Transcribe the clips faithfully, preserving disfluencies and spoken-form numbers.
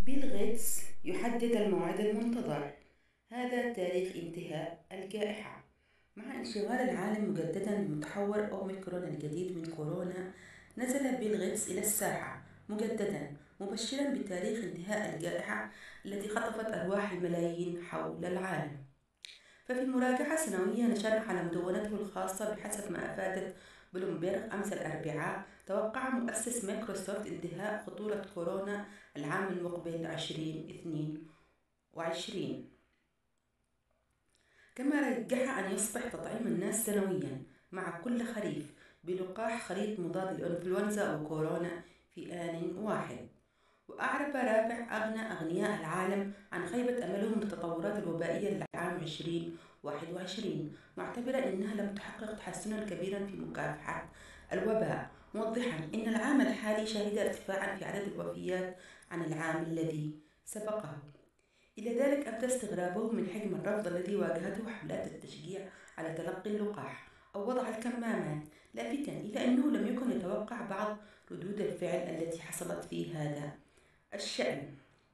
بيل غيتس يحدد الموعد المنتظر. هذا تاريخ انتهاء الجائحة. مع انشغال العالم مجددا بمتحور أوميكرون الجديد من كورونا، نزل بيل غيتس إلى الساحة مجددا مبشرا بتاريخ انتهاء الجائحة التي خطفت أرواح الملايين حول العالم. ففي مراجعة سنوية نشرها على مدونته الخاصة بحسب ما أفادت بلومبيرغ أمس الأربعاء، توقع مؤسس مايكروسوفت انتهاء خطورة كورونا العام المقبل عشرين اثنين وعشرين، كما رجح أن يصبح تطعيم الناس سنويا مع كل خريف بلقاح خليط مضاد الإنفلونزا وكورونا في آن واحد. وأعرب رافع أغنى أغنياء العالم عن خيبة أملهم بالتطورات الوبائية للعام عشرين واحد وعشرين، معتبرا أنها لم تحقق تحسنا كبيرا في مكافحة الوباء، موضحا أن العام الحالي شهد ارتفاعا في عدد الوفيات عن العام الذي سبقه. إلى ذلك أبدى استغرابه من حجم الرفض الذي واجهته حملات التشجيع على تلقي اللقاح أو وضع الكمامات، لافتا إلى أنه لم يكن يتوقع بعض ردود الفعل التي حصلت في هذا الشأن.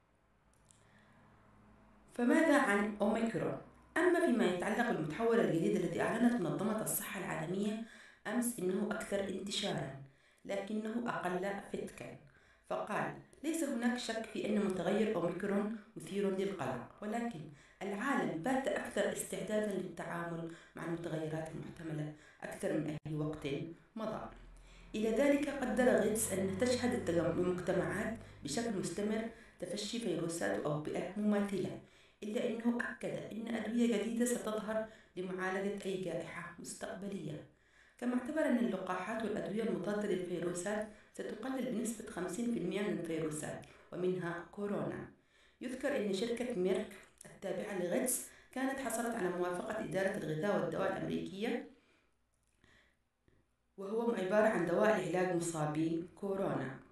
فماذا عن أوميكرون؟ أما فيما يتعلق بالمتحور الجديد الذي أعلنت منظمة الصحة العالمية أمس إنه أكثر انتشارا لكنه أقل فتكا، فقال: ليس هناك شك في أن متغير أوميكرون مثير للقلق، ولكن العالم بات أكثر استعدادا للتعامل مع المتغيرات المحتملة أكثر من أي وقت مضى. إلى ذلك قدر غيتس أن تشهد المجتمعات بشكل مستمر تفشي فيروسات وأوبئة مماثلة، إلا أنه أكد أن أدوية جديدة ستظهر لمعالجة أي جائحة مستقبلية، كما اعتبر أن اللقاحات والأدوية المضادة للفيروسات ستقلل بنسبة خمسين بالمئة من الفيروسات ومنها كورونا. يذكر أن شركة ميرك التابعة لغيتس كانت حصلت على موافقة إدارة الغذاء والدواء الأمريكية، وهو عبارة عن دواء لعلاج مصابي كورونا.